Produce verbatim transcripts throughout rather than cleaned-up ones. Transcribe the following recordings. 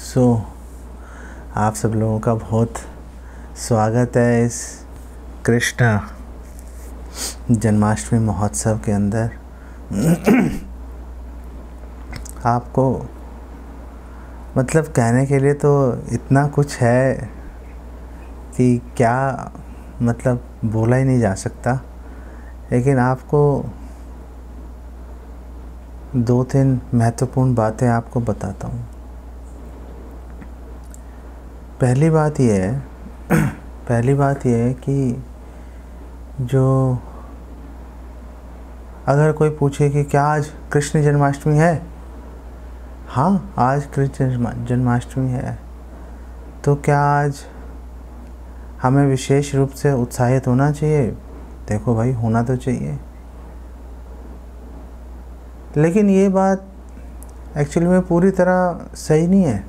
सो so, आप सब लोगों का बहुत स्वागत है इस कृष्ण जन्माष्टमी महोत्सव के अंदर। आपको मतलब कहने के लिए तो इतना कुछ है कि क्या मतलब बोला ही नहीं जा सकता, लेकिन आपको दो तीन महत्वपूर्ण बातें आपको बताता हूँ। पहली बात यह है पहली बात यह है कि जो अगर कोई पूछे कि क्या आज कृष्ण जन्माष्टमी है, हाँ आज कृष्ण जन्माष्टमी है, तो क्या आज हमें विशेष रूप से उत्साहित होना चाहिए? देखो भाई, होना तो चाहिए, लेकिन ये बात एक्चुअली में पूरी तरह सही नहीं है।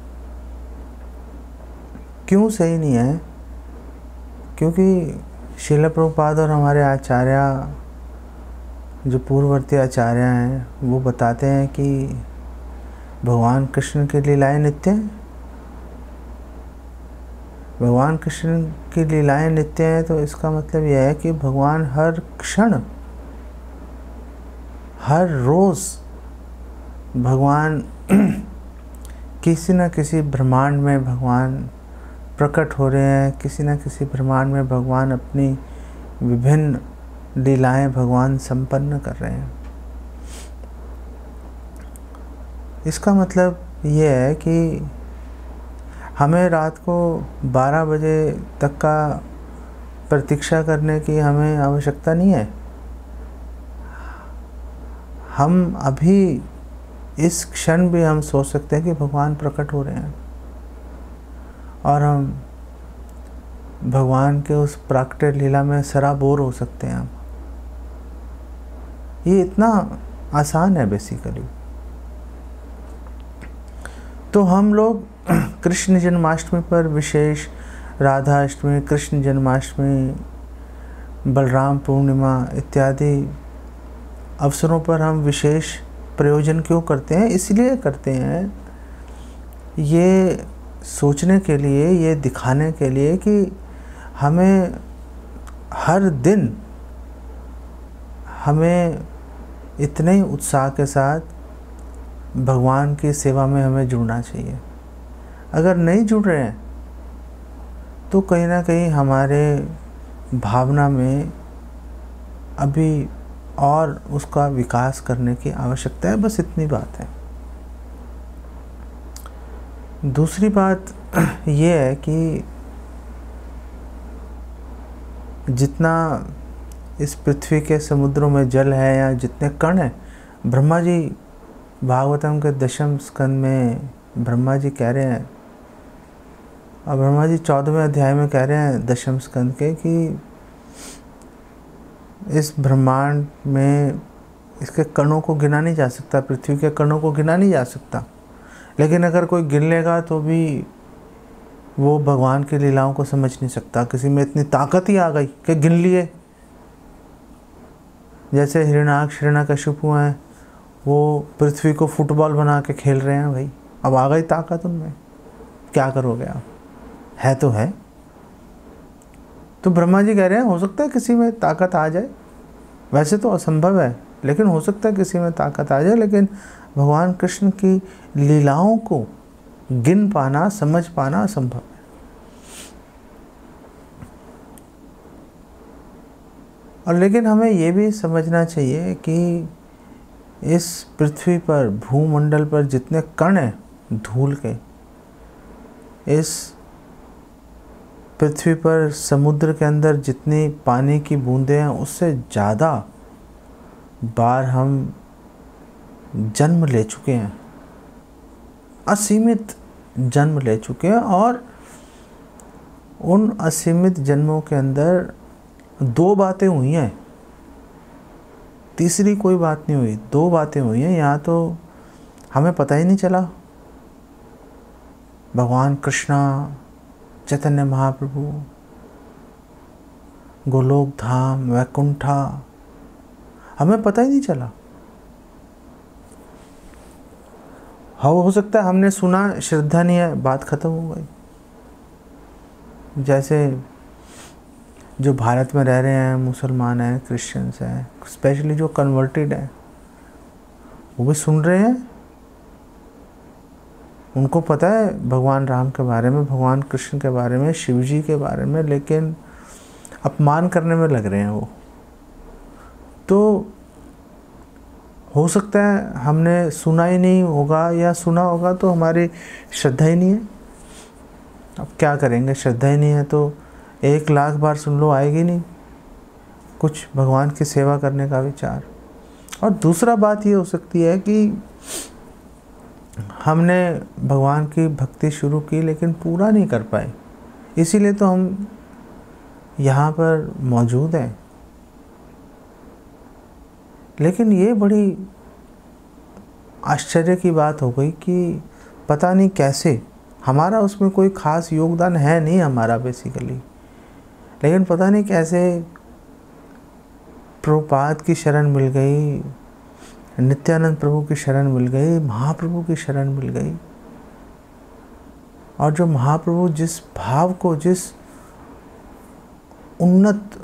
क्यों सही नहीं है? क्योंकि श्रील प्रभुपाद और हमारे आचार्य, जो पूर्ववर्ती आचार्य हैं, वो बताते हैं कि भगवान कृष्ण की लीलाएं नित्य हैं। भगवान कृष्ण की लीलाएं नित्य हैं, तो इसका मतलब यह है कि भगवान हर क्षण, हर रोज़ भगवान किसी न किसी ब्रह्मांड में भगवान प्रकट हो रहे हैं। किसी न किसी ब्रह्मांड में भगवान अपनी विभिन्न लीलाएं भगवान संपन्न कर रहे हैं। इसका मतलब ये है कि हमें रात को बारह बजे तक का प्रतीक्षा करने की हमें आवश्यकता नहीं है। हम अभी इस क्षण भी हम सोच सकते हैं कि भगवान प्रकट हो रहे हैं, और हम भगवान के उस प्राकट्य लीला में सराबोर हो सकते हैं। हम ये इतना आसान है बेसिकली। तो हम लोग कृष्ण जन्माष्टमी पर विशेष, राधा अष्टमी, कृष्ण जन्माष्टमी, बलराम पूर्णिमा इत्यादि अवसरों पर हम विशेष प्रयोजन क्यों करते हैं? इसलिए करते हैं, ये सोचने के लिए, ये दिखाने के लिए कि हमें हर दिन हमें इतने ही उत्साह के साथ भगवान की सेवा में हमें जुड़ना चाहिए। अगर नहीं जुड़ रहे हैं तो कहीं ना कहीं हमारे भावना में अभी और उसका विकास करने की आवश्यकता है। बस इतनी बात है। दूसरी बात ये है कि जितना इस पृथ्वी के समुद्रों में जल है या जितने कण हैं, ब्रह्मा जी भागवतम के दशम स्कंद में ब्रह्मा जी कह रहे हैं, और ब्रह्मा जी चौदहवें अध्याय में कह रहे हैं दशम स्कंद के, कि इस ब्रह्मांड में इसके कणों को गिना नहीं जा सकता, पृथ्वी के कणों को गिना नहीं जा सकता। लेकिन अगर कोई गिन लेगा तो भी वो भगवान की लीलाओं को समझ नहीं सकता। किसी में इतनी ताकत ही आ गई कि गिन लिए। जैसे हिरण्याक्ष हिरण्यकशिपु हैं, वो पृथ्वी को फुटबॉल बना के खेल रहे हैं। भाई अब आ गई ताकत उनमें, क्या करोगे आप? है तो है। तो ब्रह्मा जी कह रहे हैं हो सकता है किसी में ताकत आ जाए, वैसे तो असंभव है, लेकिन हो सकता है किसी में ताकत आ जाए। लेकिन भगवान कृष्ण की लीलाओं को गिन पाना, समझ पाना असंभव है। और लेकिन हमें ये भी समझना चाहिए कि इस पृथ्वी पर, भूमंडल पर जितने कण हैं धूल के, इस पृथ्वी पर समुद्र के अंदर जितनी पानी की बूंदें हैं, उससे ज़्यादा बार हम जन्म ले चुके हैं, असीमित जन्म ले चुके हैं। और उन असीमित जन्मों के अंदर दो बातें हुई हैं, तीसरी कोई बात नहीं हुई। दो बातें हुई हैं, यहाँ तो हमें पता ही नहीं चला। भगवान कृष्णा, चैतन्य महाप्रभु, गोलोक धाम, वैकुंठा, हमें पता ही नहीं चला। हो हो सकता है हमने सुना, श्रद्धा नहीं है, बात खत्म हो गई। जैसे जो भारत में रह रहे हैं, मुसलमान हैं, क्रिश्चियंस हैं, स्पेशली जो कन्वर्टेड हैं, वो भी सुन रहे हैं, उनको पता है भगवान राम के बारे में, भगवान कृष्ण के बारे में, शिव जी के बारे में, लेकिन अपमान करने में लग रहे हैं वो। तो हो सकता है हमने सुना ही नहीं होगा, या सुना होगा तो हमारी श्रद्धा ही नहीं है। अब क्या करेंगे, श्रद्धा ही नहीं है तो एक लाख बार सुन लो, आएगी नहीं कुछ भगवान की सेवा करने का विचार। और दूसरा बात ये हो सकती है कि हमने भगवान की भक्ति शुरू की लेकिन पूरा नहीं कर पाए, इसीलिए तो हम यहाँ पर मौजूद हैं। लेकिन ये बड़ी आश्चर्य की बात हो गई कि पता नहीं कैसे, हमारा उसमें कोई ख़ास योगदान है नहीं हमारा बेसिकली, लेकिन पता नहीं कैसे प्रभुपाद की शरण मिल गई, नित्यानंद प्रभु की शरण मिल गई, महाप्रभु की शरण मिल गई। और जो महाप्रभु जिस भाव को, जिस उन्नत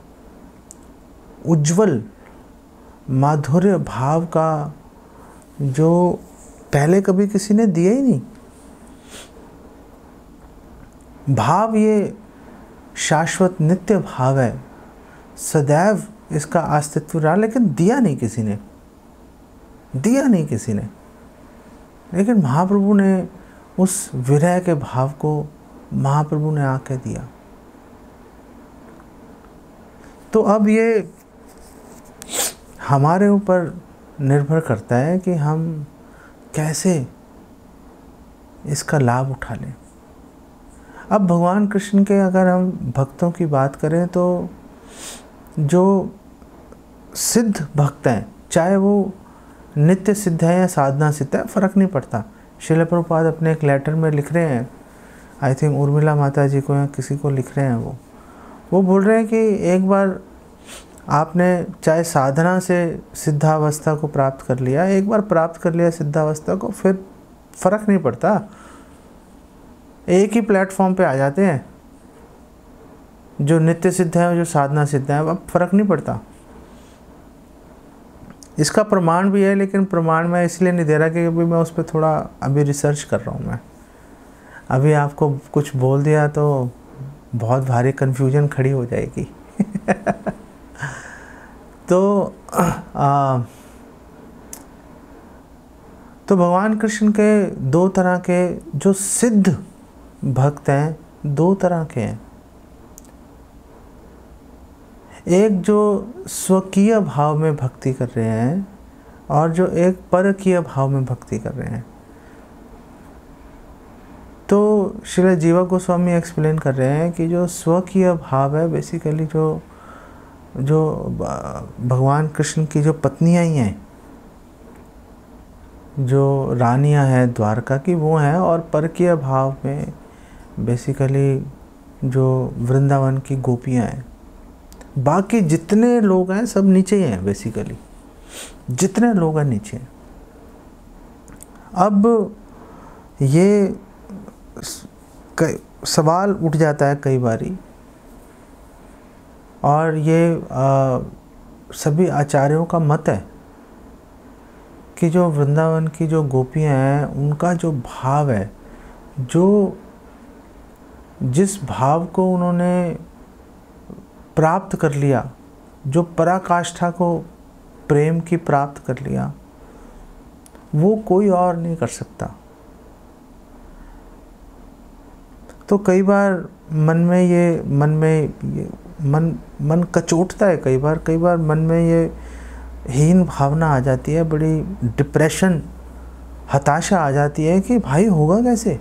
उज्जवल माधुर्य भाव का जो पहले कभी किसी ने दिया ही नहीं, भाव ये शाश्वत नित्य भाव है, सदैव इसका अस्तित्व रहा, लेकिन दिया नहीं किसी ने, दिया नहीं किसी ने। लेकिन महाप्रभु ने उस विरह के भाव को महाप्रभु ने आके दिया। तो अब ये हमारे ऊपर निर्भर करता है कि हम कैसे इसका लाभ उठा लें। अब भगवान कृष्ण के अगर हम भक्तों की बात करें तो जो सिद्ध भक्त हैं, चाहे वो नित्य सिद्ध है या साधना सिद्ध है, फ़र्क नहीं पड़ता। श्रील प्रभुपाद अपने एक लेटर में लिख रहे हैं, आई थिंक उर्मिला माता जी को या किसी को लिख रहे हैं, वो वो बोल रहे हैं कि एक बार आपने चाहे साधना से सिद्धावस्था को प्राप्त कर लिया, एक बार प्राप्त कर लिया सिद्धावस्था को, फिर फ़र्क नहीं पड़ता, एक ही प्लेटफॉर्म पे आ जाते हैं, जो नित्य सिद्ध है और जो साधना सिद्ध है, अब फ़र्क नहीं पड़ता। इसका प्रमाण भी है, लेकिन प्रमाण मैं इसलिए नहीं दे रहा कि अभी मैं उस पर थोड़ा अभी रिसर्च कर रहा हूँ। मैं अभी आपको कुछ बोल दिया तो बहुत भारी कन्फ्यूजन खड़ी हो जाएगी। तो आ, तो भगवान कृष्ण के दो तरह के जो सिद्ध भक्त हैं, दो तरह के हैं। एक जो स्वकीय भाव में भक्ति कर रहे हैं और जो एक परकीय भाव में भक्ति कर रहे हैं। तो श्रील जीवा गोस्वामी एक्सप्लेन कर रहे हैं कि जो स्वकीय भाव है, बेसिकली जो जो भगवान कृष्ण की जो पत्नियां ही हैं, जो रानियां हैं द्वारका की, वो हैं। और परकीय भाव में बेसिकली जो वृंदावन की गोपियां हैं। बाकी जितने लोग हैं सब नीचे ही हैं, बेसिकली जितने लोग हैं नीचे हैं। अब ये सवाल उठ जाता है कई बारी, और ये आ, सभी आचार्यों का मत है कि जो वृंदावन की जो गोपियां हैं, उनका जो भाव है, जो जिस भाव को उन्होंने प्राप्त कर लिया, जो पराकाष्ठा को प्रेम की प्राप्त कर लिया, वो कोई और नहीं कर सकता। तो कई बार मन में ये मन में ये मन मन कचोटता है, कई बार कई बार मन में ये हीन भावना आ जाती है, बड़ी डिप्रेशन, हताशा आ जाती है कि भाई होगा कैसे।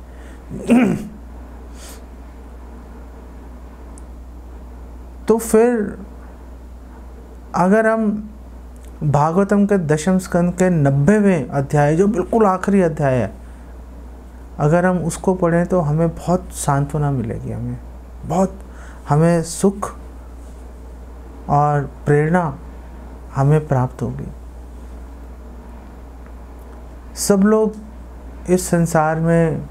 तो फिर अगर हम भागवतम के दशम स्कंद के नब्बेवें अध्याय, जो बिल्कुल आखिरी अध्याय है, अगर हम उसको पढ़ें तो हमें बहुत सांत्वना मिलेगी, हमें बहुत हमें सुख और प्रेरणा हमें प्राप्त होगी। सब लोग इस संसार में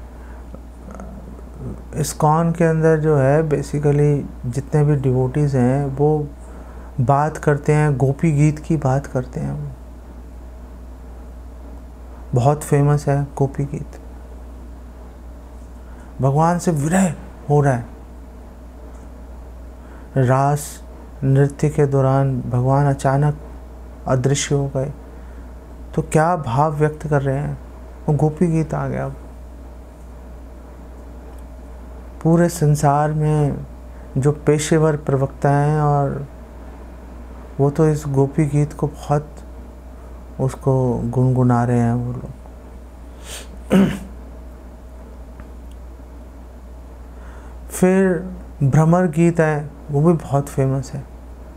इस्कॉन के अंदर जो है बेसिकली जितने भी डिवोटीज हैं वो बात करते हैं, गोपी गीत की बात करते हैं। वो बहुत फेमस है गोपी गीत। भगवान से विरह हो रहा है, रास नृत्य के दौरान भगवान अचानक अदृश्य हो गए, तो क्या भाव व्यक्त कर रहे हैं, वो गोपी गीत आ गया। पूरे संसार में जो पेशेवर प्रवक्ता हैं और वो तो इस गोपी गीत को बहुत उसको गुनगुना रहे हैं वो लोग। फिर भ्रमर गीत है, वो भी बहुत फेमस है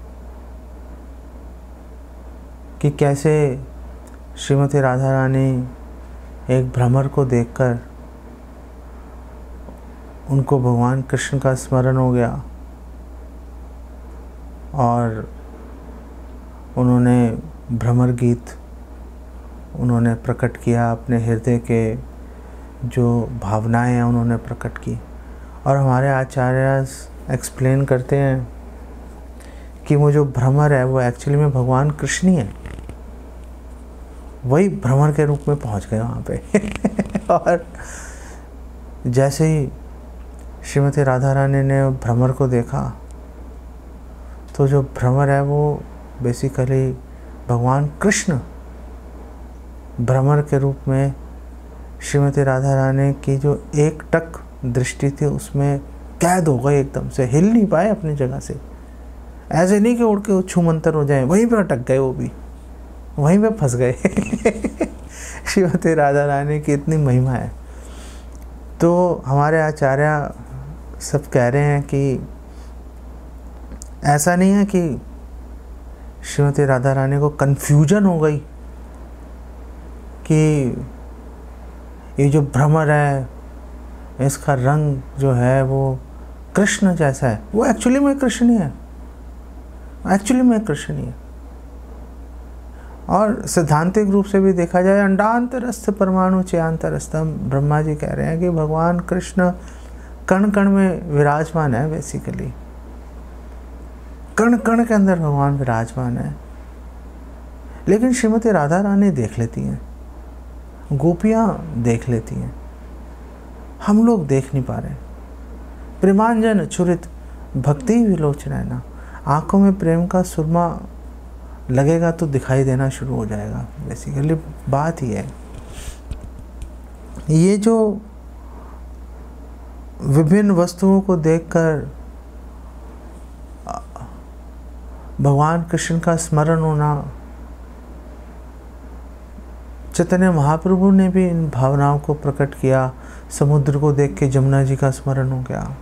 कि कैसे श्रीमती राधा रानी एक भ्रमर को देखकर उनको भगवान कृष्ण का स्मरण हो गया और उन्होंने भ्रमर गीत उन्होंने प्रकट किया, अपने हृदय के जो भावनाएं हैं उन्होंने प्रकट की। और हमारे आचार्य एक्सप्लेन करते हैं कि वो जो भ्रमर है वो एक्चुअली में भगवान कृष्ण ही है, वही भ्रमर के रूप में पहुंच गए वहाँ पे। और जैसे ही श्रीमती राधा रानी ने भ्रमर को देखा तो जो भ्रमर है वो बेसिकली भगवान कृष्ण भ्रमर के रूप में श्रीमती राधा रानी की जो एक टक दृष्टि थी उसमें कैद हो गए, एकदम से हिल नहीं पाए अपनी जगह से। ऐसे नहीं कि उड़ के छूमंतर हो जाए, वहीं पे अटक गए, वो भी वहीं पे फंस गए। श्रीमती राधा रानी की इतनी महिमा है। तो हमारे आचार्य सब कह रहे हैं कि ऐसा नहीं है कि श्रीमती राधा रानी को कन्फ्यूजन हो गई कि ये जो भ्रमर है इसका रंग जो है वो कृष्ण जैसा है। वो एक्चुअली में कृष्ण ही है, एक्चुअली में कृष्ण ही है। और सिद्धांतिक रूप से भी देखा जाए, अंडांतरस्थ परमाणु चयांतरस्थम, ब्रह्मा जी कह रहे हैं कि भगवान कृष्ण कण कण में विराजमान है। बेसिकली कण कण के अंदर भगवान विराजमान है। लेकिन श्रीमती राधा रानी देख लेती हैं, गोपियाँ देख लेती हैं, हम लोग देख नहीं पा रहे। प्रेमांजन छुरित भक्ति विलोचनैना, आंखों में प्रेम का सुरमा लगेगा तो दिखाई देना शुरू हो जाएगा। बेसिकली बात ही है ये, जो विभिन्न वस्तुओं को देखकर भगवान कृष्ण का स्मरण होना, चैतन्य महाप्रभु ने भी इन भावनाओं को प्रकट किया। समुद्र को देख के जमुना जी का स्मरण हो गया,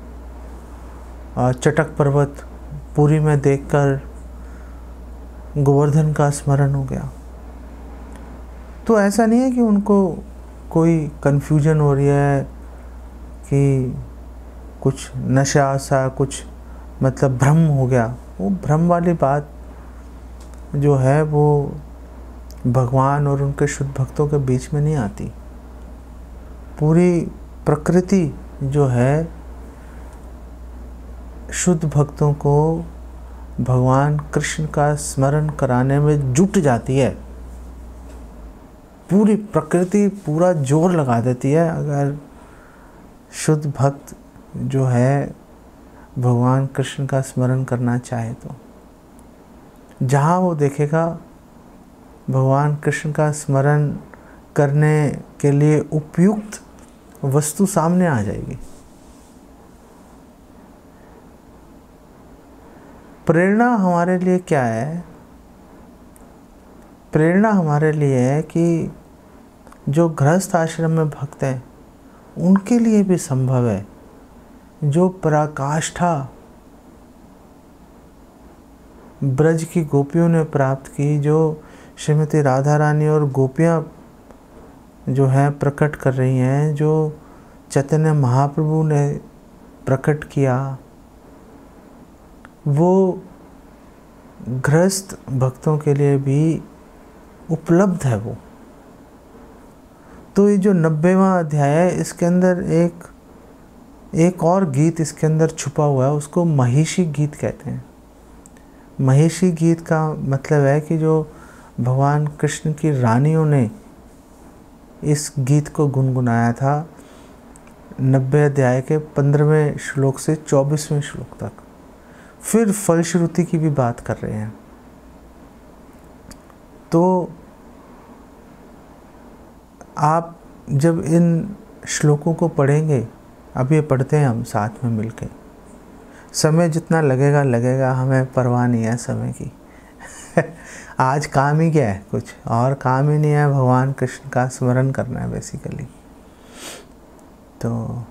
और चटक पर्वत पुरी में देखकर गोवर्धन का स्मरण हो गया। तो ऐसा नहीं है कि उनको कोई कन्फ्यूजन हो रही है कि कुछ नशा सा, कुछ मतलब भ्रम हो गया। वो भ्रम वाली बात जो है वो भगवान और उनके शुद्ध भक्तों के बीच में नहीं आती। पूरी प्रकृति जो है शुद्ध भक्तों को भगवान कृष्ण का स्मरण कराने में जुट जाती है। पूरी प्रकृति पूरा जोर लगा देती है अगर शुद्ध भक्त जो है भगवान कृष्ण का स्मरण करना चाहे तो। जहाँ वो देखेगा भगवान कृष्ण का स्मरण करने के लिए उपयुक्त वस्तु सामने आ जाएगी। प्रेरणा हमारे लिए क्या है? प्रेरणा हमारे लिए है कि जो गृहस्थ आश्रम में भक्त हैं उनके लिए भी संभव है। जो पराकाष्ठा ब्रज की गोपियों ने प्राप्त की, जो श्रीमती राधा रानी और गोपियाँ जो हैं प्रकट कर रही हैं, जो चैतन्य महाप्रभु ने प्रकट किया, वो गृहस्थ भक्तों के लिए भी उपलब्ध है। वो तो ये जो नब्बेवां अध्याय है, इसके अंदर एक एक और गीत इसके अंदर छुपा हुआ है, उसको महिषी गीत कहते हैं। महिषी गीत का मतलब है कि जो भगवान कृष्ण की रानियों ने इस गीत को गुनगुनाया था नब्बे अध्याय के पंद्रहवें श्लोक से चौबीसवें श्लोक तक। फिर फलश्रुति की भी बात कर रहे हैं। तो आप जब इन श्लोकों को पढ़ेंगे, अब ये पढ़ते हैं हम साथ में मिलके, समय जितना लगेगा लगेगा, हमें परवाह नहीं है समय की। आज काम ही क्या है, कुछ और काम ही नहीं है, भगवान कृष्ण का स्मरण करना है बेसिकली। तो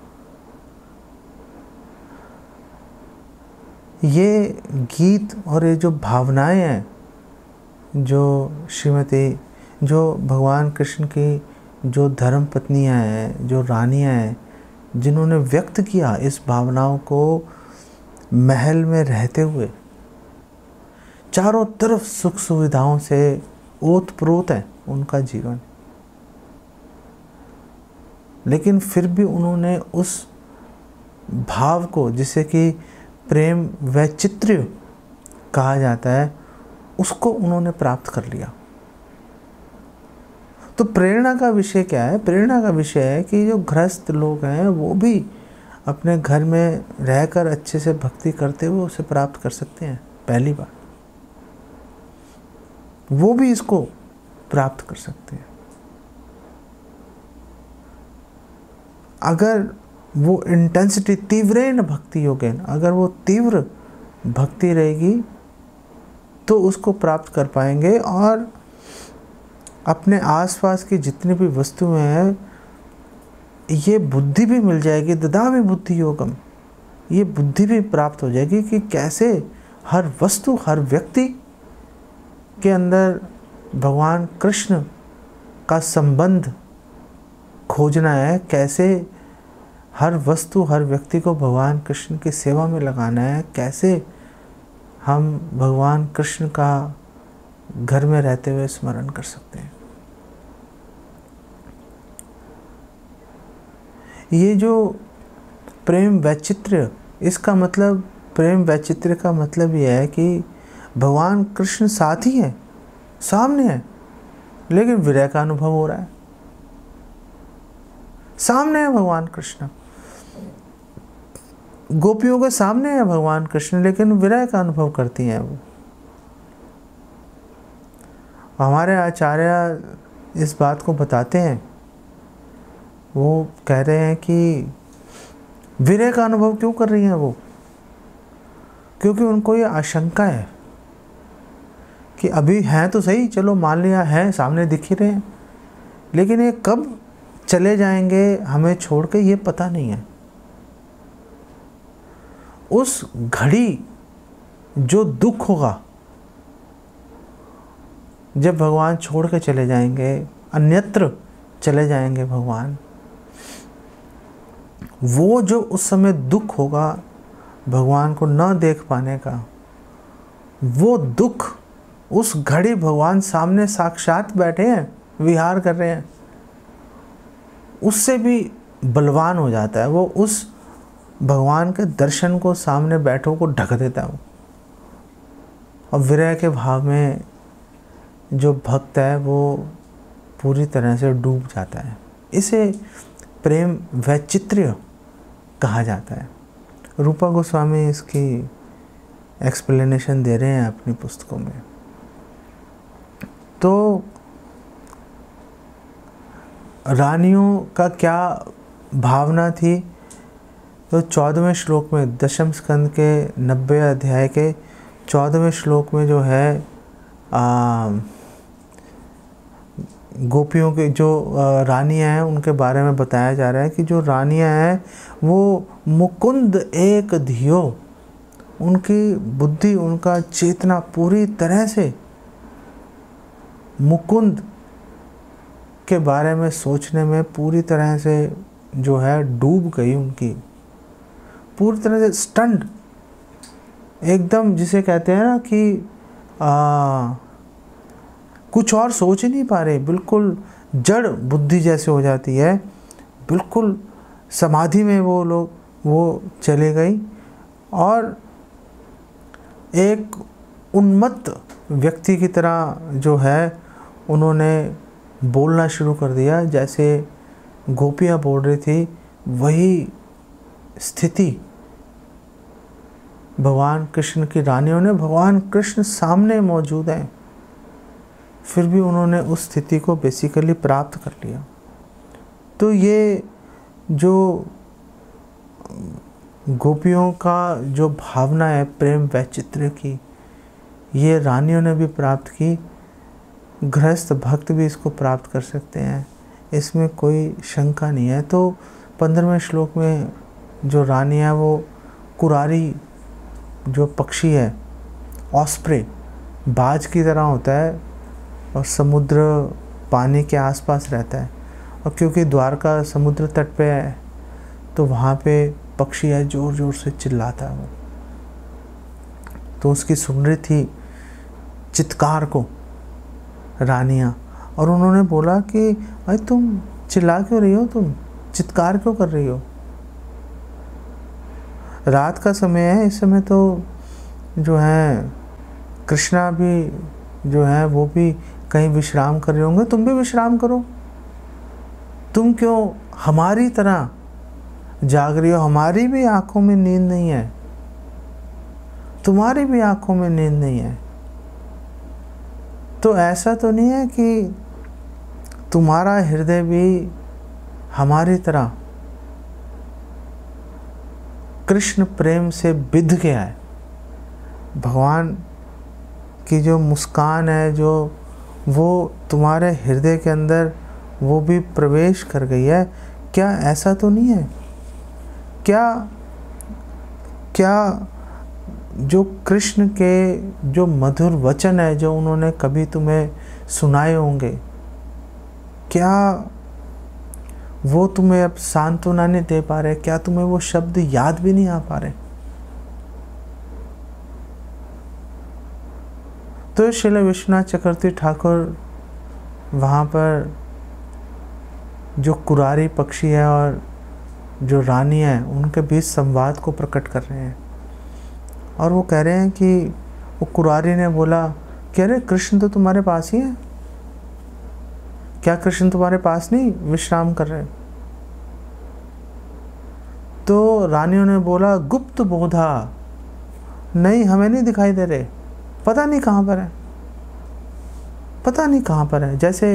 ये गीत और ये जो भावनाएं हैं, जो श्रीमती जो भगवान कृष्ण की जो धर्म पत्नियां हैं, जो रानियां हैं, जिन्होंने व्यक्त किया इस भावनाओं को महल में रहते हुए, चारों तरफ सुख सुविधाओं से ओतप्रोत है उनका जीवन, लेकिन फिर भी उन्होंने उस भाव को, जिसे कि प्रेम वैचित्र्य कहा जाता है, उसको उन्होंने प्राप्त कर लिया। तो प्रेरणा का विषय क्या है? प्रेरणा का विषय है कि जो गृहस्थ लोग हैं वो भी अपने घर में रहकर अच्छे से भक्ति करते हुए उसे प्राप्त कर सकते हैं। पहली बात, वो भी इसको प्राप्त कर सकते हैं। अगर वो इंटेंसिटी तीव्रेन भक्ति योगेन, अगर वो तीव्र भक्ति रहेगी तो उसको प्राप्त कर पाएंगे। और अपने आसपास की जितनी भी वस्तुएं हैं, ये बुद्धि भी मिल जाएगी, ददामि बुद्धि योगम, ये बुद्धि भी प्राप्त हो जाएगी कि कैसे हर वस्तु, हर व्यक्ति के अंदर भगवान कृष्ण का संबंध खोजना है, कैसे हर वस्तु, हर व्यक्ति को भगवान कृष्ण की सेवा में लगाना है, कैसे हम भगवान कृष्ण का घर में रहते हुए स्मरण कर सकते हैं। ये जो प्रेम वैचित्र्य, इसका मतलब, प्रेम वैचित्र्य का मतलब यह है कि भगवान कृष्ण साथ ही हैं, सामने हैं, लेकिन विरह का अनुभव हो रहा है। सामने है भगवान कृष्ण, गोपियों के सामने है भगवान कृष्ण, लेकिन विरह का अनुभव करती हैं वो। हमारे आचार्य इस बात को बताते हैं, वो कह रहे हैं कि विरह का अनुभव क्यों कर रही हैं वो? क्योंकि उनको ये आशंका है कि अभी हैं तो सही, चलो मान लिया है, सामने दिख ही रहे हैं, लेकिन ये कब चले जाएंगे हमें छोड़ के, ये पता नहीं है। उस घड़ी जो दुख होगा जब भगवान छोड़ के चले जाएंगे, अन्यत्र चले जाएंगे भगवान, वो जो उस समय दुख होगा भगवान को न देख पाने का, वो दुख उस घड़ी भगवान सामने साक्षात बैठे हैं, विहार कर रहे हैं, उससे भी बलवान हो जाता है। वो उस भगवान के दर्शन को, सामने बैठो को ढक देता है। और विरह के भाव में जो भक्त है वो पूरी तरह से डूब जाता है। इसे प्रेम वैचित्र्य कहा जाता है। रूपा गोस्वामी इसकी एक्सप्लेनेशन दे रहे हैं अपनी पुस्तकों में। तो रानियों का क्या भावना थी? तो चौदहवें श्लोक में, दशम स्कंद के नब्बे अध्याय के चौदहवें श्लोक में जो है, आ, गोपियों के जो रानियां हैं उनके बारे में बताया जा रहा है कि जो रानियां हैं वो मुकुंद एक धियो, उनकी बुद्धि, उनका चेतना पूरी तरह से मुकुंद के बारे में सोचने में पूरी तरह से जो है डूब गई, उनकी पूरी तरह से स्टंड, एकदम जिसे कहते हैं ना कि आ, कुछ और सोच ही नहीं पा रहे, बिल्कुल जड़ बुद्धि जैसे हो जाती है, बिल्कुल समाधि में वो लोग वो चले गई और एक उन्मत्त व्यक्ति की तरह जो है उन्होंने बोलना शुरू कर दिया। जैसे गोपियाँ बोल रही थी वही स्थिति भगवान कृष्ण की रानियों ने, भगवान कृष्ण सामने मौजूद हैं, फिर भी उन्होंने उस स्थिति को बेसिकली प्राप्त कर लिया। तो ये जो गोपियों का जो भावना है प्रेम वैचित्र्य की, ये रानियों ने भी प्राप्त की, गृहस्थ भक्त भी इसको प्राप्त कर सकते हैं, इसमें कोई शंका नहीं है। तो पंद्रहवें श्लोक में जो रानी है वो कुरारी जो पक्षी है, ऑस्प्रे, बाज की तरह होता है और समुद्र पानी के आसपास रहता है। और क्योंकि द्वारका समुद्र तट पे है तो वहाँ पे पक्षी है, ज़ोर ज़ोर से चिल्लाता है वो। तो उसकी सुन रही थी चित्कार को रानियाँ, और उन्होंने बोला कि भाई तुम चिल्ला क्यों रही हो, तुम चित्कार क्यों कर रही हो, रात का समय है, इस समय तो जो है कृष्णा भी जो है वो भी कहीं विश्राम कर रहे होंगे, तुम भी विश्राम करो, तुम क्यों हमारी तरह जाग रही हो, हमारी भी आंखों में नींद नहीं है, तुम्हारी भी आंखों में नींद नहीं है। तो ऐसा तो नहीं है कि तुम्हारा हृदय भी हमारी तरह कृष्ण प्रेम से बिध गया है, भगवान की जो मुस्कान है जो वो तुम्हारे हृदय के अंदर वो भी प्रवेश कर गई है, क्या ऐसा तो नहीं है? क्या क्या जो कृष्ण के जो मधुर वचन है जो उन्होंने कभी तुम्हें सुनाए होंगे, क्या वो तुम्हें अब सांत्वना नहीं दे पा रहे? क्या तुम्हें वो शब्द याद भी नहीं आ पा रहे? तो श्रील विश्वनाथ चक्रवर्ती ठाकुर वहाँ पर जो कुरारी पक्षी है और जो रानी है उनके बीच संवाद को प्रकट कर रहे हैं। और वो कह रहे हैं कि वो कुरारी ने बोला कि अरे कृष्ण तो तुम्हारे पास ही है, क्या कृष्ण तुम्हारे पास नहीं विश्राम कर रहे? तो रानियों ने बोला गुप्त बोधा, नहीं हमें नहीं दिखाई दे रहे, पता नहीं कहाँ पर है, पता नहीं कहाँ पर है। जैसे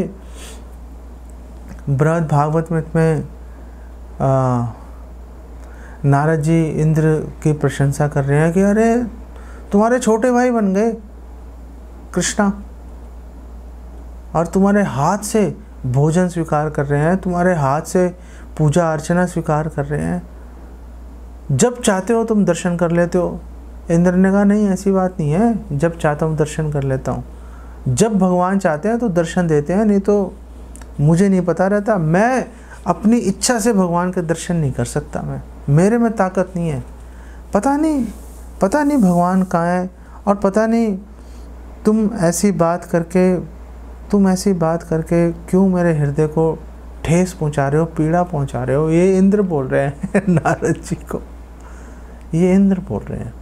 बृहद भागवत में आ, नारद जी इंद्र की प्रशंसा कर रहे हैं कि अरे तुम्हारे छोटे भाई बन गए कृष्णा, और तुम्हारे हाथ से भोजन स्वीकार कर रहे हैं, तुम्हारे हाथ से पूजा अर्चना स्वीकार कर रहे हैं, जब चाहते हो तुम दर्शन कर लेते हो। इंद्र ने कहा नहीं ऐसी बात नहीं है, जब चाहता हूँ दर्शन कर लेता हूँ, जब भगवान चाहते हैं तो दर्शन देते हैं, नहीं तो मुझे नहीं पता रहता, मैं अपनी इच्छा से भगवान के दर्शन नहीं कर सकता, मैं मेरे में ताकत नहीं है, पता नहीं पता नहीं भगवान कहाँ है, और पता नहीं तुम ऐसी बात करके तुम ऐसी बात करके क्यों मेरे हृदय को ठेस पहुंचा रहे हो, पीड़ा पहुंचा रहे हो। ये इंद्र बोल रहे हैं नारद जी को, ये इंद्र बोल रहे हैं।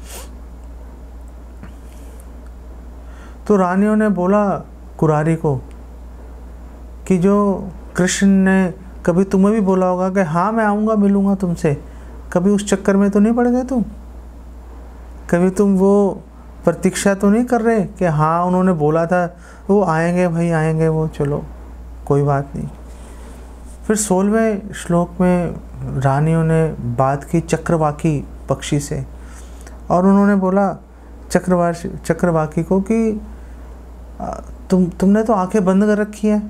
तो रानियों ने बोला कुरारी को कि जो कृष्ण ने कभी तुम्हें भी बोला होगा कि हाँ मैं आऊँगा मिलूँगा तुमसे, कभी उस चक्कर में तो नहीं पड़ गए तुम? कभी तुम वो प्रतीक्षा तो नहीं कर रहे कि हाँ उन्होंने बोला था वो आएंगे भाई आएंगे वो, चलो कोई बात नहीं। फिर सोलहवें श्लोक में रानियों ने बात की चक्रवाकी पक्षी से, और उन्होंने बोला चक्रवासी चक्रवाकी को कि तुम तुमने तो आंखें बंद कर रखी हैं,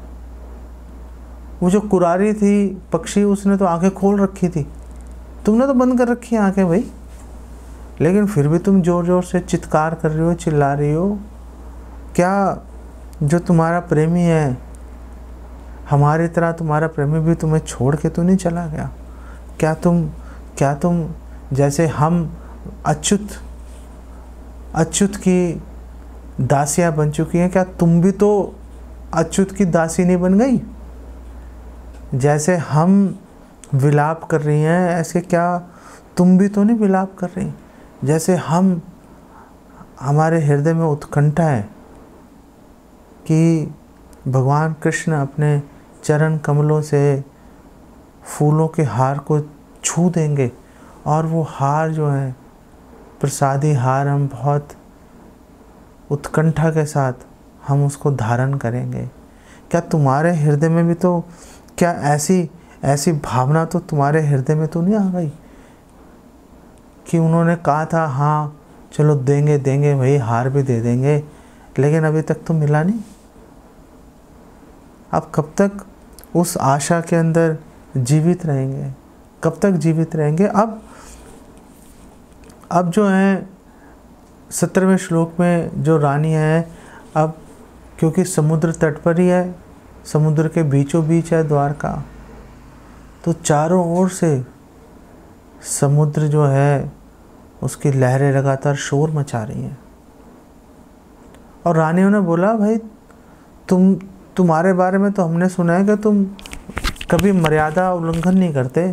वो जो कुरारी थी पक्षी उसने तो आंखें खोल रखी थी, तुमने तो बंद कर रखी है आंखें भाई, लेकिन फिर भी तुम ज़ोर ज़ोर से चित्कार कर रही हो, चिल्ला रही हो। क्या जो तुम्हारा प्रेमी है हमारी तरह तुम्हारा प्रेमी भी तुम्हें छोड़ के तो नहीं चला गया? क्या तुम क्या तुम जैसे हम अच्युत अच्युत की दासियाँ बन चुकी हैं, क्या तुम भी तो अच्युत की दासी नहीं बन गई? जैसे हम विलाप कर रही हैं, ऐसे क्या तुम भी तो नहीं विलाप कर रही? जैसे हम, हमारे हृदय में उत्कंठा है कि भगवान कृष्ण अपने चरण कमलों से फूलों के हार को छू देंगे, और वो हार जो है प्रसादी हार, हम बहुत उत्कंठा के साथ हम उसको धारण करेंगे। क्या तुम्हारे हृदय में भी तो, क्या ऐसी ऐसी भावना तो तुम्हारे हृदय में तो नहीं आ गई कि उन्होंने कहा था हाँ चलो देंगे देंगे भाई, हार भी दे देंगे, लेकिन अभी तक तो मिला नहीं। अब कब तक उस आशा के अंदर जीवित रहेंगे? कब तक जीवित रहेंगे? अब अब जो है सत्रहवें श्लोक में जो रानी है, अब क्योंकि समुद्र तट पर ही है, समुद्र के बीचों बीच है द्वारका, तो चारों ओर से समुद्र जो है उसकी लहरें लगातार शोर मचा रही हैं। और रानियों ने बोला भाई तुम, तुम्हारे बारे में तो हमने सुना है कि तुम कभी मर्यादा उल्लंघन नहीं करते,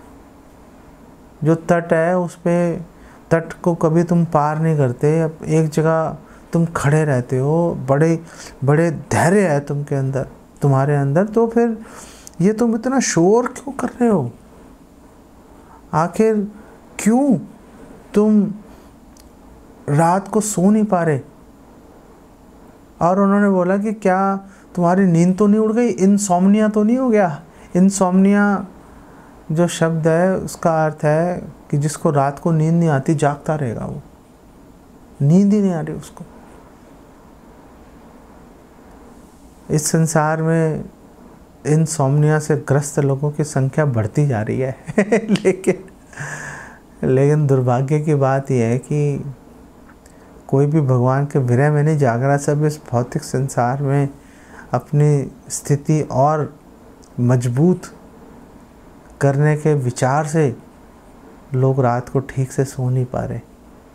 जो तट है उस पे, तट को कभी तुम पार नहीं करते, अब एक जगह तुम खड़े रहते हो, बड़े बड़े धैर्य है तुमके अंदर, तुम्हारे अंदर, तो फिर ये तुम इतना शोर क्यों कर रहे हो? आखिर क्यों तुम रात को सो नहीं पा रहे? और उन्होंने बोला कि क्या तुम्हारी नींद तो नहीं उड़ गई? इनसोम्निया तो नहीं हो गया? इनसोम्निया जो शब्द है उसका अर्थ है कि जिसको रात को नींद नहीं आती, जागता रहेगा, वो नींद ही नहीं आ रही उसको। इस संसार में इनसोम्निया से ग्रस्त लोगों की संख्या बढ़ती जा रही है लेकिन लेकिन दुर्भाग्य की बात यह है कि कोई भी भगवान के विरह में नहीं जाग रहा। सब इस भौतिक संसार में अपनी स्थिति और मजबूत करने के विचार से लोग रात को ठीक से सो नहीं पा रहे।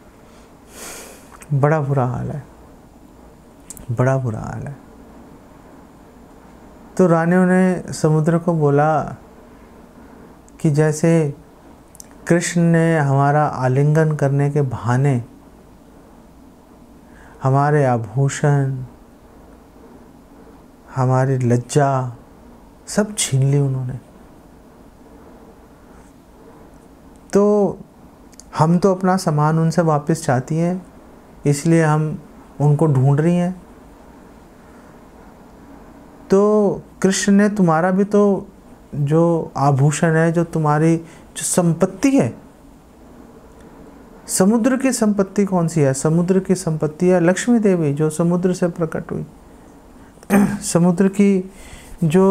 बड़ा बुरा हाल है, बड़ा बुरा हाल है। तो रानियों ने समुद्र को बोला कि जैसे कृष्ण ने हमारा आलिंगन करने के बहाने हमारे आभूषण, हमारी लज्जा सब छीन ली उन्होंने, तो हम तो अपना सामान उनसे वापस चाहती हैं, इसलिए हम उनको ढूंढ रही हैं। तो कृष्ण ने तुम्हारा भी तो जो आभूषण है, जो तुम्हारी जो संपत्ति है, समुद्र की संपत्ति कौन सी है? समुद्र की संपत्ति है लक्ष्मी देवी, जो समुद्र से प्रकट हुई। समुद्र की जो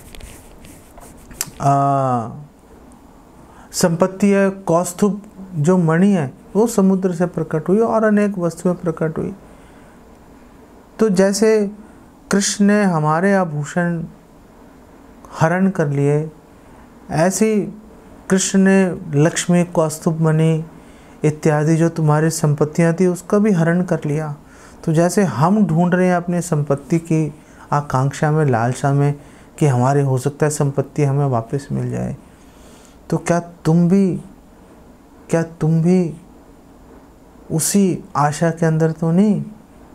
आ, संपत्ति है, कौस्तुभ जो मणि है, वो समुद्र से प्रकट हुई और अनेक वस्तुएं प्रकट हुई। तो जैसे कृष्ण ने हमारे आभूषण हरण कर लिए, ऐसे कृष्ण ने लक्ष्मी, कौस्तुभ मणि इत्यादि जो तुम्हारी संपत्तियां थी उसका भी हरण कर लिया। तो जैसे हम ढूंढ रहे हैं अपनी संपत्ति की आकांक्षा में, लालसा में, कि हमारे हो सकता है संपत्ति हमें वापस मिल जाए, तो क्या तुम भी क्या तुम भी उसी आशा के अंदर तो नहीं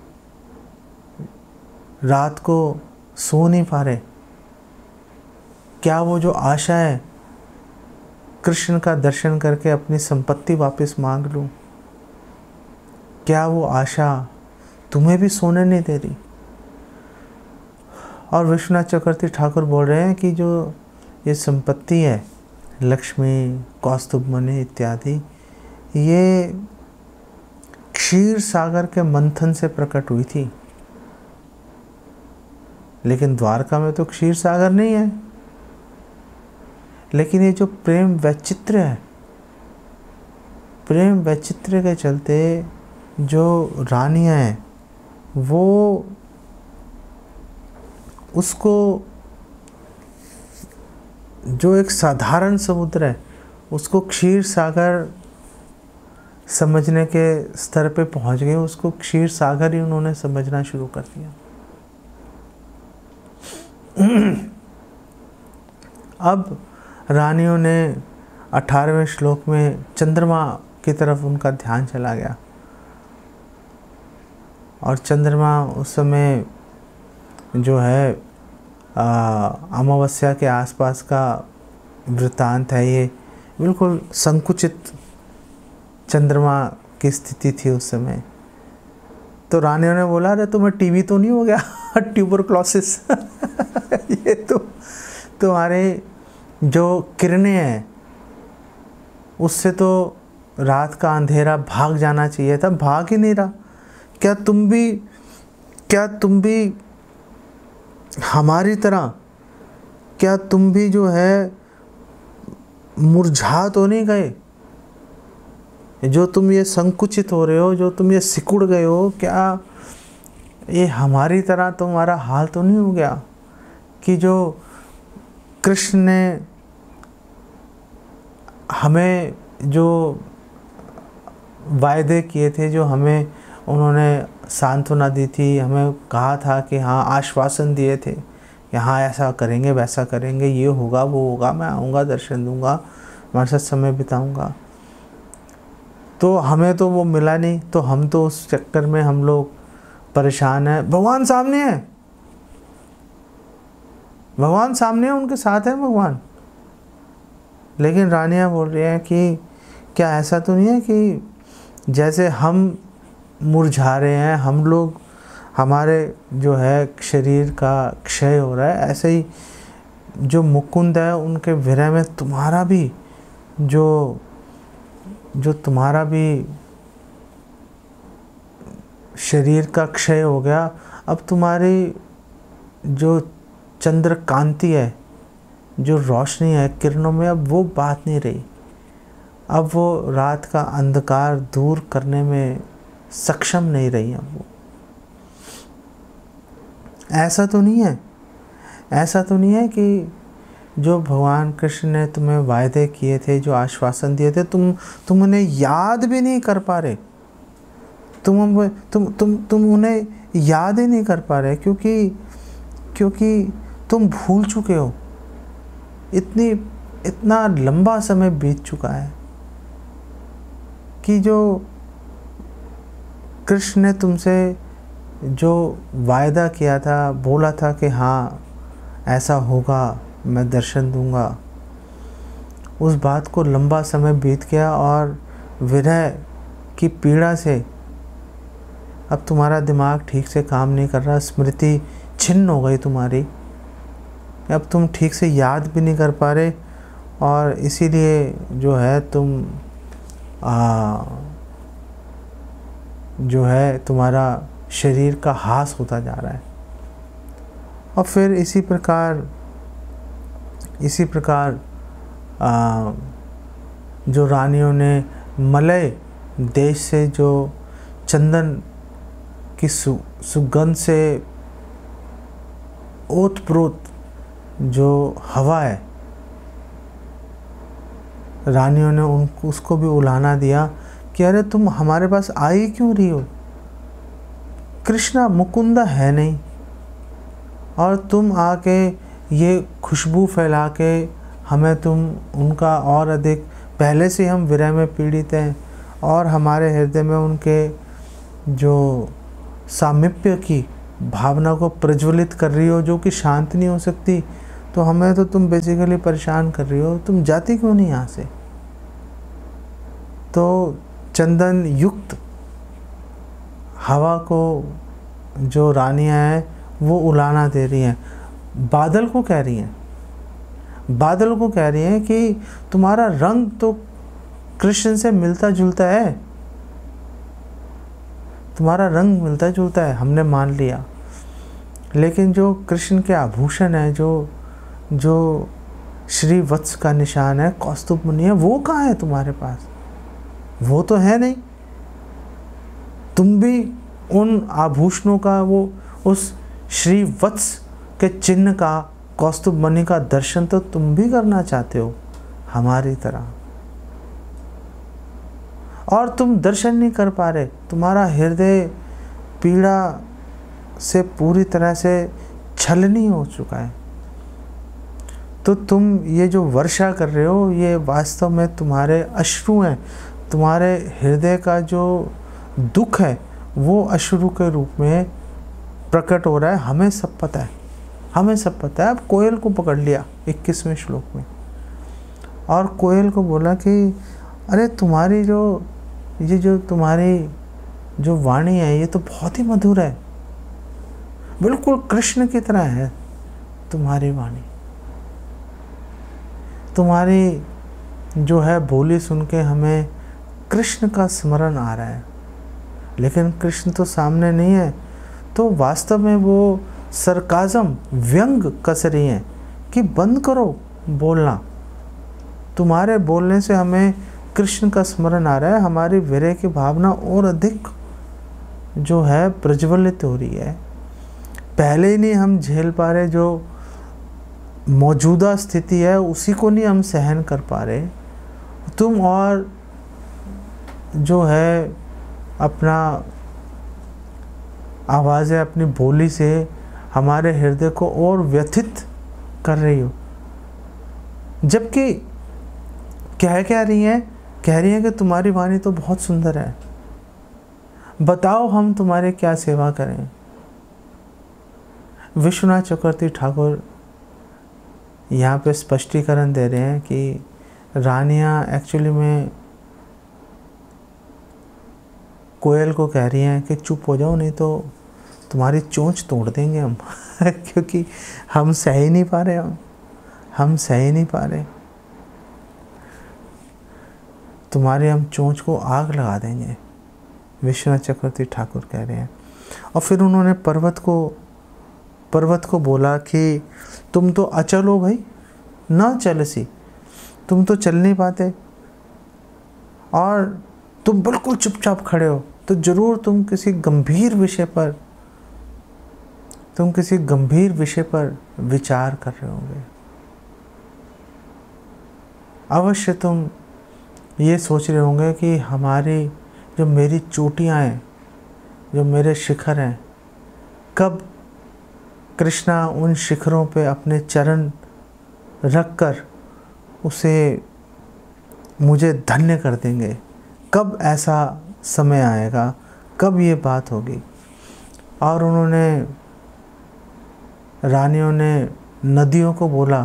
रात को सो नहीं पा रहे? क्या वो जो आशा है कृष्ण का दर्शन करके अपनी संपत्ति वापस मांग लूं, क्या वो आशा तुम्हें भी सोने नहीं दे रही? और विश्वनाथ चक्रवर्ती ठाकुर बोल रहे हैं कि जो ये संपत्ति है, लक्ष्मी, कौस्तुभ मणि इत्यादि, ये क्षीर सागर के मंथन से प्रकट हुई थी, लेकिन द्वारका में तो क्षीर सागर नहीं है। लेकिन ये जो प्रेम वैचित्र्य है, प्रेम वैचित्र्य के चलते जो रानियां हैं वो उसको, जो एक साधारण समुद्र है उसको क्षीर सागर समझने के स्तर पे पहुंच गए, उसको क्षीर सागर ही उन्होंने समझना शुरू कर दिया। अब रानियों ने अठारहवें श्लोक में चंद्रमा की तरफ उनका ध्यान चला गया, और चंद्रमा उस समय जो है अमावस्या के आसपास का वृत्तांत है। ये बिल्कुल संकुचित चंद्रमा की स्थिति थी उस समय। तो रानियों ने बोला, अरे तुम्हें टीबी तो नहीं हो गया, ट्यूबरक्लोसिस ये तो तुम्हारे जो किरणें हैं उससे तो रात का अंधेरा भाग जाना चाहिए था, भाग ही नहीं रहा। क्या तुम भी क्या तुम भी हमारी तरह, क्या तुम भी जो है मुरझा तो नहीं गए? जो तुम ये संकुचित हो रहे हो, जो तुम ये सिकुड़ गए हो, क्या ये हमारी तरह तुम्हारा हाल तो नहीं हो गया कि जो कृष्ण ने हमें जो वायदे किए थे, जो हमें उन्होंने सांत्वना दी थी, हमें कहा था कि हाँ, आश्वासन दिए थे कि हाँ ऐसा करेंगे, वैसा करेंगे, ये होगा, वो होगा, मैं आऊँगा, दर्शन दूंगा, हमारे साथ समय बिताऊंगा, तो हमें तो वो मिला नहीं। तो हम तो उस चक्कर में हम लोग परेशान हैं। भगवान सामने है, भगवान सामने है, उनके साथ है भगवान। लेकिन रानियाँ बोल रही हैं कि क्या ऐसा तो नहीं है कि जैसे हम मुरझा रहे हैं, हम लोग, हमारे जो है शरीर का क्षय हो रहा है, ऐसे ही जो मुकुंद है उनके विरह में तुम्हारा भी जो जो तुम्हारा भी शरीर का क्षय हो गया। अब तुम्हारी जो चंद्र कांति है, जो रोशनी है किरणों में, अब वो बात नहीं रही। अब वो रात का अंधकार दूर करने में सक्षम नहीं रही। अब वो ऐसा तो नहीं है, ऐसा तो नहीं है कि जो भगवान कृष्ण ने तुम्हें वायदे किए थे, जो आश्वासन दिए थे, तुम तुम उन्हें याद भी नहीं कर पा रहे। तुम तुम तुम तुम उन्हें याद ही नहीं कर पा रहे क्योंकि क्योंकि तुम भूल चुके हो। इतनी इतना लंबा समय बीत चुका है कि जो कृष्ण ने तुमसे जो वायदा किया था, बोला था कि हाँ ऐसा होगा, मैं दर्शन दूंगा, उस बात को लंबा समय बीत गया और विरह की पीड़ा से अब तुम्हारा दिमाग ठीक से काम नहीं कर रहा, स्मृति छिन्न हो गई तुम्हारी, अब तुम ठीक से याद भी नहीं कर पा रहे, और इसीलिए जो है तुम आ, जो है तुम्हारा शरीर का ह्रास होता जा रहा है। और फिर इसी प्रकार इसी प्रकार आ, जो रानियों ने मलय देश से जो चंदन की सु, सुगंध से ओतप्रोत जो हवा है, रानियों ने उनको उसको भी उलाहना दिया कि अरे तुम हमारे पास आई क्यों रही हो? कृष्णा मुकुंदा है नहीं, और तुम आके ये खुशबू फैला के हमें तुम उनका और अधिक, पहले से हम विरह में पीड़ित हैं और हमारे हृदय में उनके जो सामीप्य की भावना को प्रज्वलित कर रही हो, जो कि शांत नहीं हो सकती, तो हमें तो तुम बेसिकली परेशान कर रही हो। तुम जाती क्यों नहीं यहाँ से? तो चंदन युक्त हवा को जो रानियाँ हैं वो उलाना दे रही हैं, बादल को कह रही हैं, बादल को कह रही हैं कि तुम्हारा रंग तो कृष्ण से मिलता जुलता है, तुम्हारा रंग मिलता जुलता है, हमने मान लिया, लेकिन जो कृष्ण के आभूषण है, जो जो श्री वत्स का निशान है, कौस्तुभ मुनि है, वो कहाँ है तुम्हारे पास? वो तो है नहीं। तुम भी उन आभूषणों का, वो उस श्री वत्स के चिन्ह का, कौस्तुभ मुनि का दर्शन तो तुम भी करना चाहते हो हमारी तरह, और तुम दर्शन नहीं कर पा रहे। तुम्हारा हृदय पीड़ा से पूरी तरह से छलनी हो चुका है। तो तुम ये जो वर्षा कर रहे हो ये वास्तव में तुम्हारे अश्रु हैं, तुम्हारे हृदय का जो दुख है वो अश्रु के रूप में प्रकट हो रहा है। हमें सब पता है, हमें सब पता है। अब कोयल को पकड़ लिया इक्कीसवें श्लोक में, और कोयल को बोला कि अरे तुम्हारी जो ये जो तुम्हारी जो वाणी है ये तो बहुत ही मधुर है, बिल्कुल कृष्ण की तरह है तुम्हारी वाणी। तुम्हारी जो है बोली सुन के हमें कृष्ण का स्मरण आ रहा है, लेकिन कृष्ण तो सामने नहीं है। तो वास्तव में वो सरकाज़म, व्यंग कस रही हैं कि बंद करो बोलना, तुम्हारे बोलने से हमें कृष्ण का स्मरण आ रहा है, हमारी विरह की भावना और अधिक जो है प्रज्वलित हो रही है। पहले ही नहीं हम झेल पा रहे, जो मौजूदा स्थिति है उसी को नहीं हम सहन कर पा रहे, तुम और जो है अपना आवाज़ें, अपनी बोली से हमारे हृदय को और व्यथित कर रही हो। जबकि कह क्या रही हैं, कह रही हैं कि तुम्हारी वाणी तो बहुत सुंदर है, बताओ हम तुम्हारे क्या सेवा करें। विश्वनाथ चक्रवर्ती ठाकुर यहाँ पे स्पष्टीकरण दे रहे हैं कि रानियाँ एक्चुअली में कोयल को कह रही हैं कि चुप हो जाओ, नहीं तो तुम्हारी चोंच तोड़ देंगे हम क्योंकि हम सह ही नहीं पा रहे, हम हम सह ही नहीं पा रहे, तुम्हारे हम चोंच को आग लगा देंगे, विश्वनाथ चक्रवर्ती ठाकुर कह रहे हैं। और फिर उन्होंने पर्वत को पर्वत को बोला कि तुम तो अचल हो भाई, ना चलसी, तुम तो चल नहीं पाते और तुम बिल्कुल चुपचाप खड़े हो, तो ज़रूर तुम किसी गंभीर विषय पर तुम किसी गंभीर विषय पर विचार कर रहे होंगे। अवश्य तुम ये सोच रहे होंगे कि हमारी जो मेरी चोटियाँ हैं, जो मेरे शिखर हैं, कब कृष्णा उन शिखरों पे अपने चरण रख कर उसे मुझे धन्य कर देंगे, कब ऐसा समय आएगा, कब ये बात होगी। और उन्होंने रानियों ने नदियों को बोला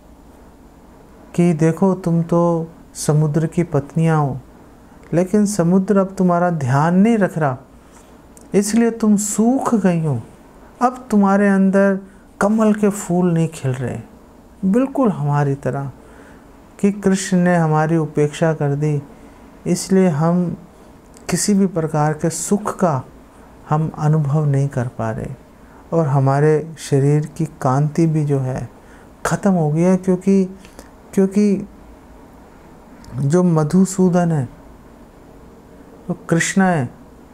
कि देखो तुम तो समुद्र की पत्नियां हो, लेकिन समुद्र अब तुम्हारा ध्यान नहीं रख रहा, इसलिए तुम सूख गई हो, अब तुम्हारे अंदर कमल के फूल नहीं खिल रहे, बिल्कुल हमारी तरह कि कृष्ण ने हमारी उपेक्षा कर दी, इसलिए हम किसी भी प्रकार के सुख का हम अनुभव नहीं कर पा रहे, और हमारे शरीर की कांति भी जो है ख़त्म हो गई है, क्योंकि क्योंकि जो मधुसूदन है, तो कृष्ण है,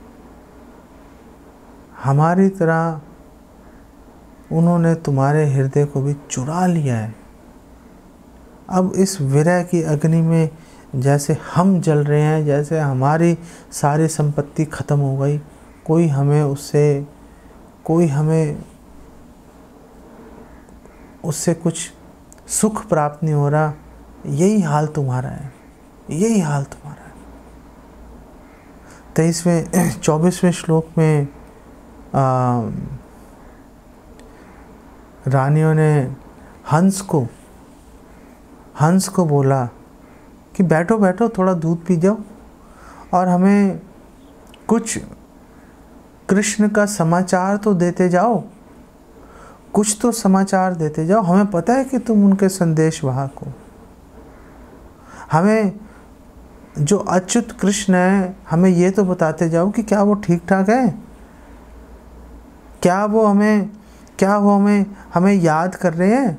हमारी तरह उन्होंने तुम्हारे हृदय को भी चुरा लिया है। अब इस विरह की अग्नि में जैसे हम जल रहे हैं, जैसे हमारी सारी संपत्ति ख़त्म हो गई, कोई हमें उससे कोई हमें उससे कुछ सुख प्राप्त नहीं हो रहा, यही हाल तुम्हारा है, यही हाल तुम्हारा है। तेईसवें चौबीसवें श्लोक में आ, रानियों ने हंस को हंस को बोला कि बैठो बैठो, थोड़ा दूध पी जाओ और हमें कुछ कृष्ण का समाचार तो देते जाओ, कुछ तो समाचार देते जाओ, हमें पता है कि तुम उनके संदेश वाहक हो। हमें जो अच्युत कृष्ण है, हमें ये तो बताते जाओ कि क्या वो ठीक ठाक है, क्या वो हमें क्या वो हमें हमें याद कर रहे हैं,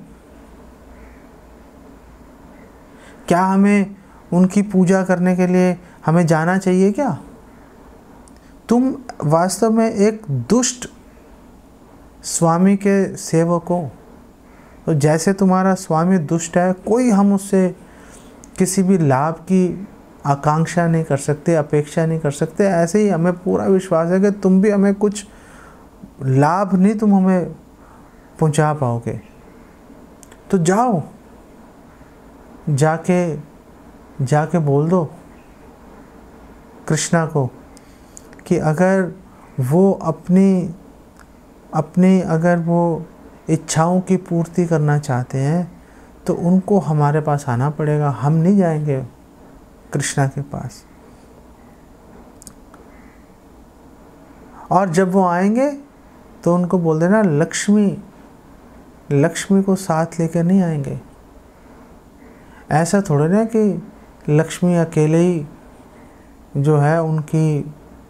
क्या हमें उनकी पूजा करने के लिए हमें जाना चाहिए क्या। तुम वास्तव में एक दुष्ट स्वामी के सेवक हो, तो जैसे तुम्हारा स्वामी दुष्ट है, कोई हम उससे किसी भी लाभ की आकांक्षा नहीं कर सकते, अपेक्षा नहीं कर सकते, ऐसे ही हमें पूरा विश्वास है कि तुम भी हमें कुछ लाभ नहीं तुम हमें पहुंचा पाओगे। तो जाओ जाके जाके बोल दो कृष्णा को कि अगर वो अपनी अपनी अगर वो इच्छाओं की पूर्ति करना चाहते हैं तो उनको हमारे पास आना पड़ेगा, हम नहीं जाएंगे कृष्णा के पास। और जब वो आएंगे तो उनको बोल देना लक्ष्मी लक्ष्मी को साथ लेकर नहीं आएंगे। ऐसा थोड़ा ना कि लक्ष्मी अकेले ही जो है उनकी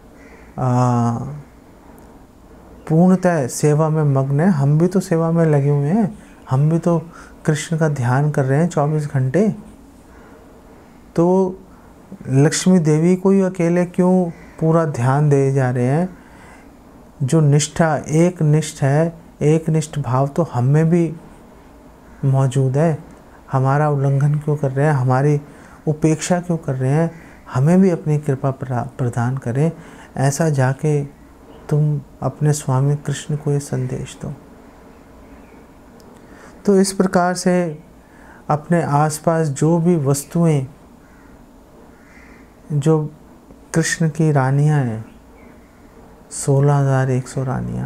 पूर्णतः सेवा में मग्न है। हम भी तो सेवा में लगे हुए हैं, हम भी तो कृष्ण का ध्यान कर रहे हैं चौबीस घंटे। तो लक्ष्मी देवी को ही अकेले क्यों पूरा ध्यान दे जा रहे हैं? जो निष्ठा एक निष्ठ है, एक निष्ठ भाव तो हम में भी मौजूद है। हमारा उल्लंघन क्यों कर रहे हैं, हमारी उपेक्षा क्यों कर रहे हैं? हमें भी अपनी कृपा प्रदान करें। ऐसा जाके तुम अपने स्वामी कृष्ण को ये संदेश दो। तो इस प्रकार से अपने आसपास जो भी वस्तुएं जो कृष्ण की रानियां हैं, सोलह हजार एक सौ रानियां,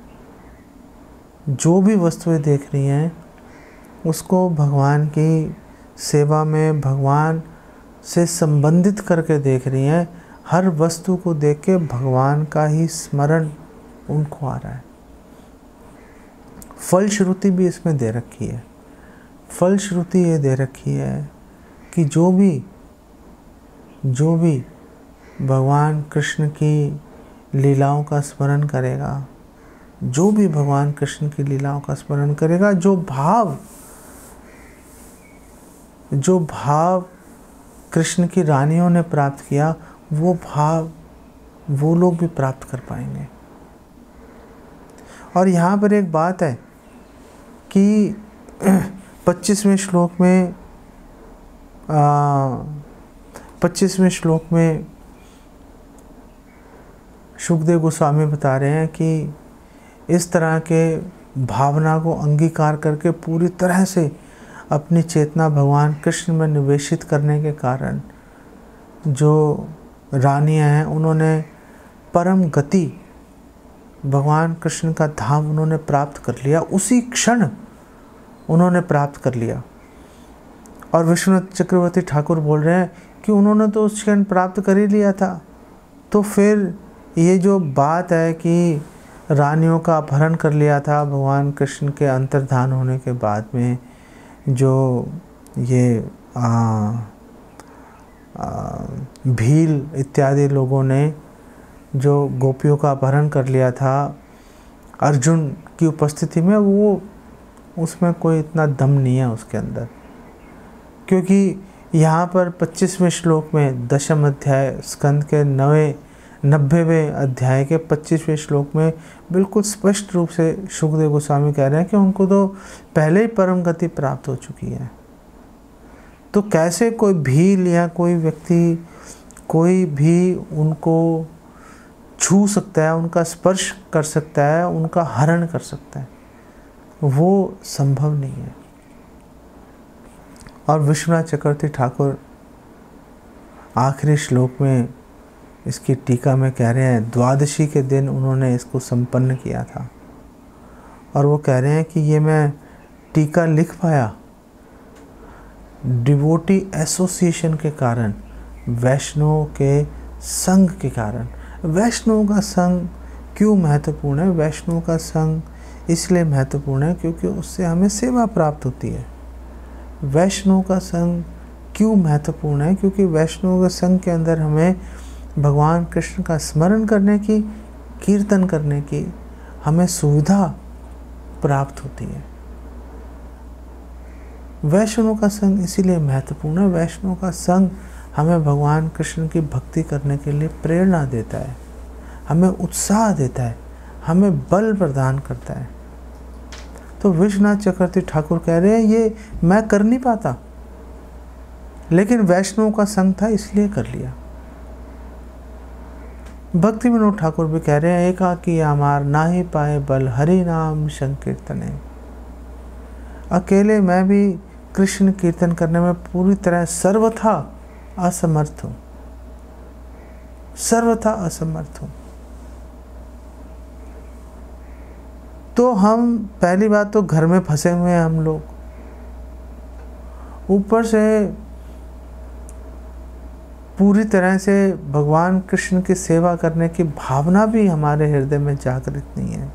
जो भी वस्तुएं देख रही हैं उसको भगवान की सेवा में भगवान से संबंधित करके देख रही हैं। हर वस्तु को देख के भगवान का ही स्मरण उनको आ रहा है। फलश्रुति भी इसमें दे रखी है। फलश्रुति ये दे रखी है कि जो भी जो भी भगवान कृष्ण की लीलाओं का स्मरण करेगा, जो भी भगवान कृष्ण की लीलाओं का स्मरण करेगा, जो भाव जो भाव कृष्ण की रानियों ने प्राप्त किया, वो भाव वो लोग भी प्राप्त कर पाएंगे। और यहाँ पर एक बात है कि पच्चीसवें श्लोक में पच्चीसवें श्लोक में शुकदेव गोस्वामी बता रहे हैं कि इस तरह के भावना को अंगीकार करके पूरी तरह से अपनी चेतना भगवान कृष्ण में निवेशित करने के कारण जो रानियां हैं उन्होंने परम गति भगवान कृष्ण का धाम उन्होंने प्राप्त कर लिया। उसी क्षण उन्होंने प्राप्त कर लिया। और विश्वनाथ चक्रवर्ती ठाकुर बोल रहे हैं कि उन्होंने तो उस क्षण प्राप्त कर ही लिया था। तो फिर ये जो बात है कि रानियों का अपहरण कर लिया था भगवान कृष्ण के अंतर्धान होने के बाद में, जो ये आ, आ, भील इत्यादि लोगों ने जो गोपियों का अपहरण कर लिया था अर्जुन की उपस्थिति में, वो उसमें कोई इतना दम नहीं है उसके अंदर। क्योंकि यहाँ पर पच्चीसवें श्लोक में दशम अध्याय स्कंद के नवे नब्बेवें अध्याय के पच्चीसवें श्लोक में बिल्कुल स्पष्ट रूप से शुकदेव गोस्वामी कह रहे हैं कि उनको तो पहले ही परम गति प्राप्त हो चुकी है। तो कैसे कोई भील या कोई व्यक्ति कोई भी उनको छू सकता है, उनका स्पर्श कर सकता है, उनका हरण कर सकता है? वो संभव नहीं है। और विश्वनाथ चक्रवर्ती ठाकुर आखिरी श्लोक में इसकी टीका में कह रहे हैं, द्वादशी के दिन उन्होंने इसको संपन्न किया था। और वो कह रहे हैं कि ये मैं टीका लिख पाया डिवोटी एसोसिएशन के कारण, वैष्णव के संघ के कारण। वैष्णव का संघ क्यों महत्वपूर्ण है? वैष्णव का संघ इसलिए महत्वपूर्ण है क्योंकि उससे हमें सेवा प्राप्त होती है। वैष्णव का संघ क्यों महत्वपूर्ण है? क्योंकि वैष्णव के संघ के अंदर हमें भगवान कृष्ण का स्मरण करने की, कीर्तन करने की हमें सुविधा प्राप्त होती है। वैष्णव का संघ इसीलिए महत्वपूर्ण है। वैष्णव का संघ हमें भगवान कृष्ण की भक्ति करने के लिए प्रेरणा देता है, हमें उत्साह देता है, हमें बल प्रदान करता है। तो विश्वनाथ चक्रवर्ती ठाकुर कह रहे हैं ये मैं कर नहीं पाता, लेकिन वैष्णव का संघ था इसलिए कर लिया। भक्ति विनोद ठाकुर भी कह रहे हैं, एकाकी अमार ना ही पाए बल हरि नाम संकीर्तने। अकेले मैं भी कृष्ण कीर्तन करने में पूरी तरह सर्वथा असमर्थ हूँ, सर्वथा असमर्थ हूँ। तो हम पहली बात तो घर में फंसे हुए हैं हम लोग, ऊपर से पूरी तरह से भगवान कृष्ण की सेवा करने की भावना भी हमारे हृदय में जागृत नहीं है।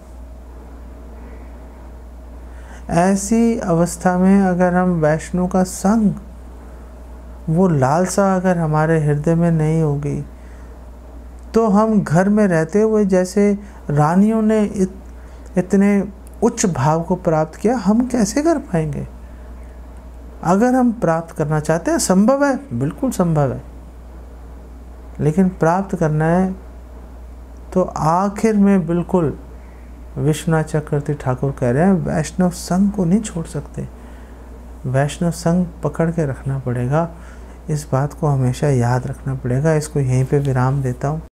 ऐसी अवस्था में अगर हम वैष्णव का संग, वो लालसा अगर हमारे हृदय में नहीं होगी, तो हम घर में रहते हुए जैसे रानियों ने इत, इतने उच्च भाव को प्राप्त किया, हम कैसे कर पाएंगे? अगर हम प्राप्त करना चाहते हैं, संभव है, बिल्कुल संभव है, लेकिन प्राप्त करना है तो आखिर में बिल्कुल विश्वनाथ चक्रवर्ती ठाकुर कह रहे हैं वैष्णव संघ को नहीं छोड़ सकते, वैष्णव संघ पकड़ के रखना पड़ेगा। इस बात को हमेशा याद रखना पड़ेगा। इसको यहीं पे विराम देता हूँ।